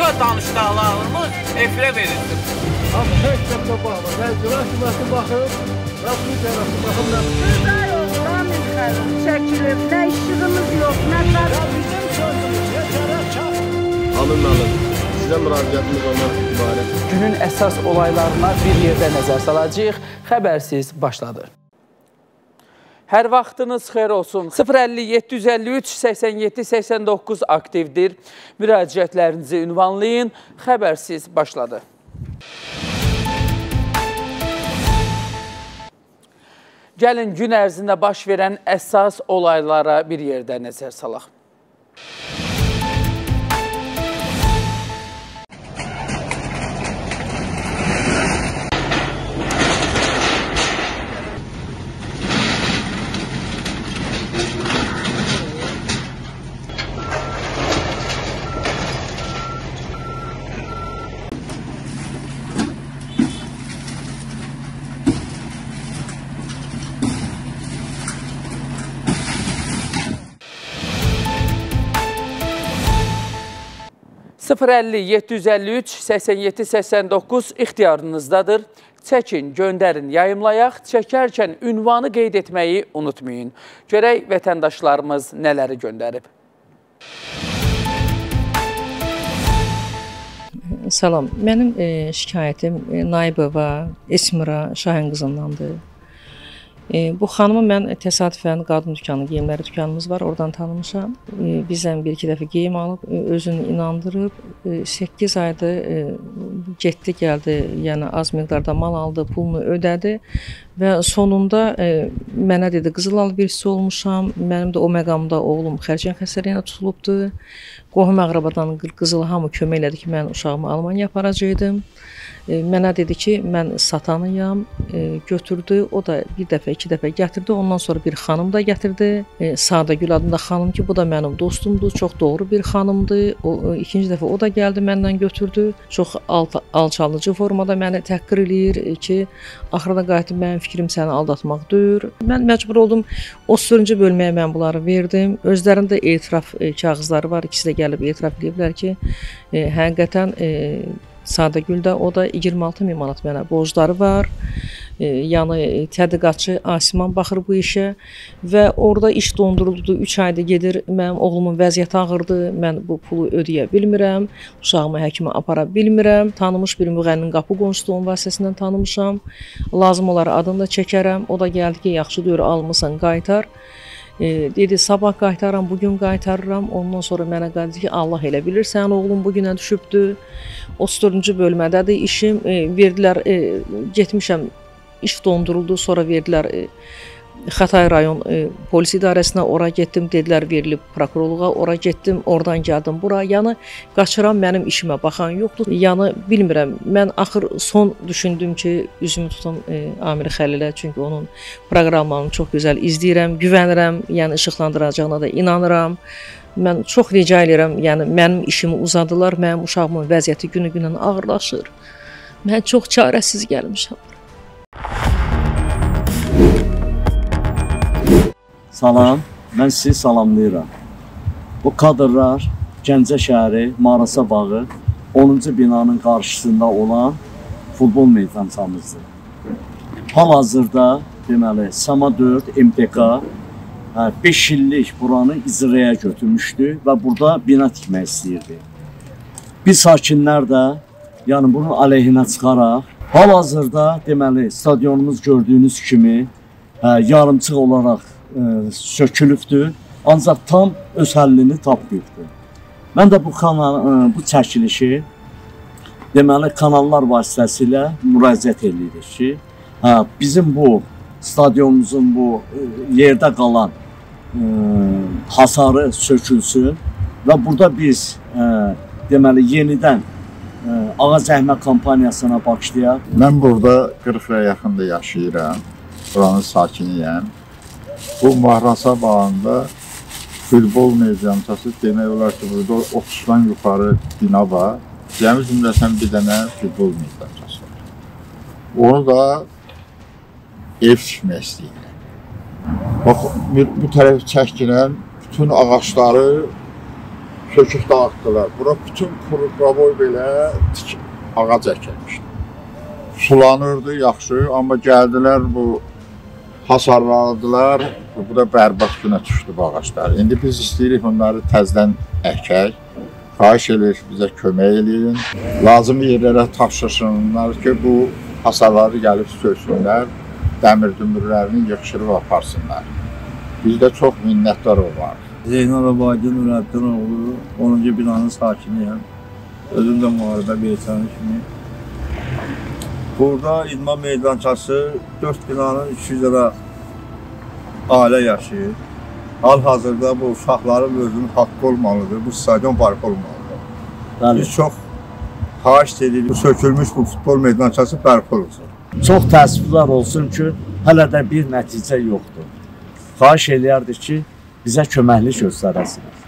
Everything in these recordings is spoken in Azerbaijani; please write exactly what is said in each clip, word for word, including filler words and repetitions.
Sonra danışıqlarımız efirə verilsin. Amma heç kəsə baxma. Mən cürah kümətə baxım, Rasul tərəfə baxım. Burada yox, Ramin xəlim çəkilir. Nə işığımız yox, nə qar. Ya bizim sözümüz, yetərək çap. Alın, alın. Sizə müraciətimiz ondan ibarət. Günün əsas olaylarına bir yerdə nəzər salacağıq. Xəbərsiz başladı. Hər vaxtınız xeyir olsun. sıfır əlli yeddi yüz əlli üç səksən yeddi səksən doqquz aktivdir. Müraciətlərinizi ünvanlayın. Xəbərsiz başladı. Gəlin gün ərzində baş verən əsas olaylara bir yerdə nəzər salaq. sıfır əlli yeddi yüz əlli üç səksən yeddi səksən doqquz ixtiyarınızdadır. Çəkin, göndərin, yayımlayaq. Çəkərkən ünvanı qeyd etməyi unutmayın. Görək vətəndaşlarımız nələri göndərib. Salam, mənim e, şikayətim e, Naibova Esmira Şahin qızındandır. E, bu xanımı mən təsadüfən qadın dükkanı, geyimləri dükkanımız var, oradan tanımışam. E, bizdən bir-iki dəfə geyim alıb, e, özünü inandırıb, e, səkkiz ayda e, getdi, gəldi, yəni az miqdarda mal aldı, pulunu ödədi və sonunda e, mənə dedi, qızıl alverçisi olmuşam, mənim də o məqamda oğlum xərçəng xəstəliyinə tutulubdu. Qohum əqrabadan qızıl hamı kömək elədi ki, mən uşağımı Almaniya aparacaqdım. E, mənə dedi ki, mən satanıyam, e, götürdü, o da bir dəfə, iki dəfə gətirdi, ondan sonra bir xanım da gətirdi, e, Sadagül adında xanım ki, bu da mənim dostumdur, çox doğru bir xanımdır, o, e, ikinci dəfə o da gəldi, məndən götürdü, çox alt, alçalıcı formada məni təhqir eləyir e, ki, axırda qayıtıb mənim fikrim səni aldatmaq deyir. Mən məcbur oldum, otuz dördüncü bölməyə mən bunları verdim, özlərində etiraf e, kağızları var, ikisi də gəlib etiraf ediblər ki, e, həqiqətən e, Sadagüldə o da iyirmi altı min manat mənə borcları var. E, yəni tədqiqatçı Asiman baxır bu işə və orada iş donduruldu. üç ayda gedir. Mənim oğlumun vəziyyəti ağırdır. Mən bu pulu ödəyə bilmirəm. Uşağımı həkimə apara bilmirəm. Tanımış bir müğənninin qapı qonşusu onun vasitəsindən tanımışam. Lazım olar adını da çəkərəm. O da gəldi ki, yaxşı deyir, almısan, qaytar. E, dedi, sabah qaytaram, bugün qaytarıram. Ondan sonra mənə qaldı ki, Allah elə bilir, sənin oğlum bugünə düşübdür. otuz dördüncü bölmədədir işim. E, verdilər, e, getmişəm, iş donduruldu, sonra verdilər e, Xatay rayon e, polis idarəsinə, ora getdim, dedilər verilib prokurorluğa, ora getdim, oradan gəldim bura. Yəni qaçıram, mənim işimə baxan yoxdur. Yəni bilmirəm, mən axır son düşündüm ki, üzümü tutum e, Amir Xəlilə, çünki onun proqramlarını çox gözəl izləyirəm, güvənirəm, yəni işıqlandıracağına da inanıram. Mən çox rica edirəm, yəni mənim işimi uzadılar, mənim uşağımın vəziyyəti günü-gündən ağırlaşır. Mən çox çarəsiz gəlmişəm. Salam, mən sizi salamlayıram. Bu kadrlar Gəncə şəhəri, Marasa bağı, onuncu binanın qarşısında olan futbol meydançamızdır. Hal-hazırda, deməli, Sama dörd M T K beş illik buranı icraya götürmüşdü və burada bina tikmək istəyirdi. Biz sakinlər də, yəni bunun aleyhinə çıxaraq, hal-hazırda, deməli, stadionumuz gördüyünüz kimi yarımçıq olaraq sökülübdür, ancaq tam öz həllini tapmayıbdır. Mən də bu, kanal, bu çəkilişi deməli kanallar vasitəsilə müraciət edirik ki, hə, bizim bu stadionumuzun bu yerdə qalan ə, hasarı sökülsün və burada biz ə, deməli yenidən ə, ağac əhmə kampaniyasına başlayaq. Mən burada qırx ilə yaxında yaşayıram, buranın sakiniyəm. Bu Marasa bağında futbol meydançası demək olar ki, burada otuzdan yuxarı bina var. Cəmi cümləsən bir dənə futbol meydançası var. Onu da ev tikmək istəyirlər. Bax, bu tərəf çəkilən bütün ağaçları söküb dağıtdılar. Bura bütün Qurqavoy belə ağac əkilmişdi. Sulanırdı yaxşı, amma gəldilər bu hasarladılar. Bu da bərbad günə düşdü bu ağaçlar. İndi biz istəyirik onları təzdən əkək. Xahiş edirik bizə kömək eləyin. Lazım yerlərə tapşırsınlar ki, bu hasarları gəlib söksünlər, dəmir dümürlərini yığışırıb aparsınlar. Bizdə çox minnətdar olar. Zeynal Abadi Nurəddin oğlu, onuncu binanın sakiniyəm. Özüm də müharibə beytanı kimi. Burada idman meydançası dörd binanın üç yüz lira ailə yaşayır. Hal-hazırda bu uşaqların özünün haqqı olmalıdır, bu stadion parkı olmalıdır. Bəli. Biz çox xahiş edirik, bu sökülmüş bu futbol meydançası bərpa olsun. Çox təəssüflər olsun ki, hələ də bir nəticə yoxdur. Xahiş eləyərdik ki, bizə köməklik göstərəsiniz.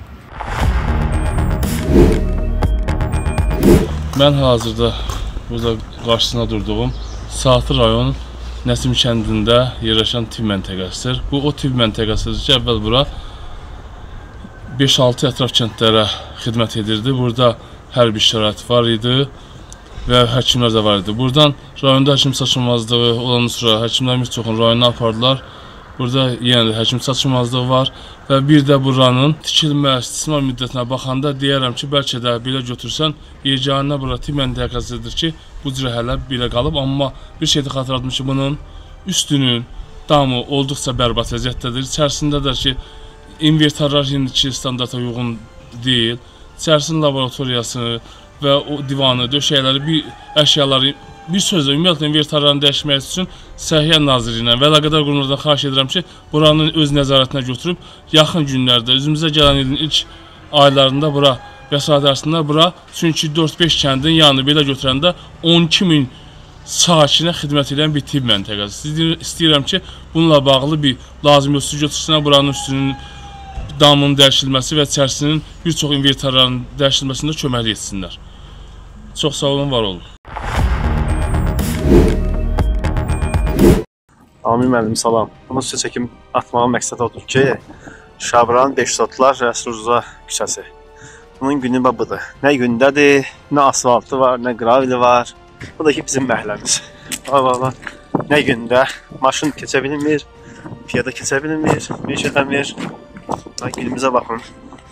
Mən hazırda burada qarşısına durduğum Saatlı rayon Nəsim kəndində yerləşən tibb məntəqəsidir. Bu o tibb məntəqəsidir ki, əvvəl bura beş altı ətraf kəndlərə xidmət edirdi. Burada hər bir şərait var idi və həkimlər də var idi. Buradan rayonda həkim çatışmazlığı olan sonra həkimlərin bir çoxunu rayona apardılar. Burada yenə də həkim çatışmazlığı var və bir də buranın tikilmə, istismar müddətinə baxanda deyərəm ki, bəlkə də belə götürsən, yeganə bura tibb məntəqəsidir ki, bu cürə hələ belə qalıb, amma bir şey də xatırladım ki, bunun üstünün damı olduqca bərbad vəziyyətdədir. İçərisində də ki, invertorlar indiki standarta uyğun deyil. İçərisinin laboratoriyasını və o divanı, döşəkləri, bir əşyaları, bir sözlə ümumiyyətlə invertorlarını dəyişmək üçün Səhiyyə Nazirliyinə və əlaqədar qurumlardan xahiş edirəm ki, buranın öz nəzarətinə götürüb, yaxın günlərdə, üzümüzə gələn ilin ilk aylarında bura vəsait ərzində bura, çünki dörd beş kəndin yanı belə götürəndə on iki min sakinə xidmət edən bir tibb məntəqəsi. İstəyirəm ki, bununla bağlı bir lazım yoxsul götürsünlər, buranın üstünün damının dəyişilməsi və içərisinin bir çox invertorların dəyişilməsində köməklik etsinlər. Çox sağ olun, var olun. Amin müəllim, salam. Bunu sizə çəkim atmağın məqsədi odur ki, Şabran beş yüz otuzlar Rəsulrza küçəsi. Bunun günü budur. Nə gündədir, nə asfaltı var, nə gravili var. Bu da ki, bizim məhəlləmiz. Va, va, va. Nə gündə maşın keçə bilmir, piyada keçə bilmir, bir şey edəmir. Günümüzə baxın.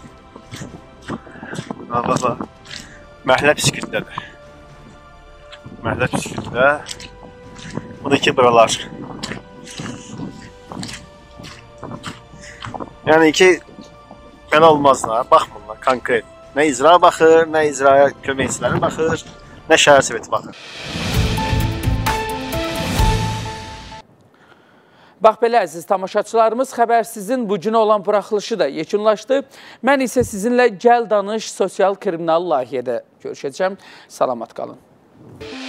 Va, va, va. Məhəllə püskürdədir. Məhəllə püskürddə. Bu da ki, buralar. Yəni ki, belə olmazlar, baxmırlar konkret. Nə icra baxır, nə icraya köməkçiləri baxır, nə şəhər soveti baxır. Bax belə əziz tamaşaçılarımız, xəbərsizin bu günə olan buraxılışı da yekunlaşdı. Mən isə sizinlə Gəl Danış sosial kriminal layihədə görüşəcəm. Salamat qalın.